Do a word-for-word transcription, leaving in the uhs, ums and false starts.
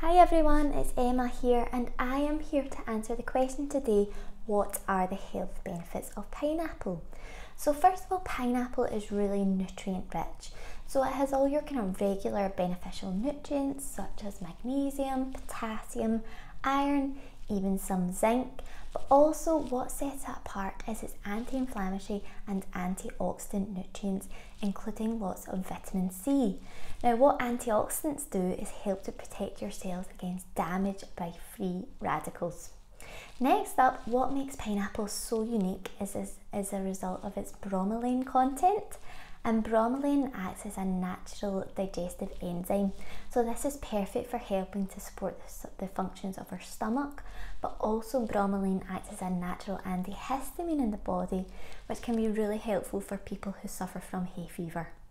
Hi everyone, it's Emma here and I am here to answer the question today, what are the health benefits of pineapple? So first of all, pineapple is really nutrient rich. So it has all your kind of regular beneficial nutrients such as magnesium, potassium, iron, even some zinc, but also what sets it apart is its anti-inflammatory and antioxidant nutrients, including lots of vitamin C. Now what antioxidants do is help to protect your cells against damage by free radicals. Next up, what makes pineapple so unique is, is, is a result of its bromelain content. And bromelain acts as a natural digestive enzyme, so this is perfect for helping to support the, the functions of our stomach, but also bromelain acts as a natural antihistamine in the body, which can be really helpful for people who suffer from hay fever.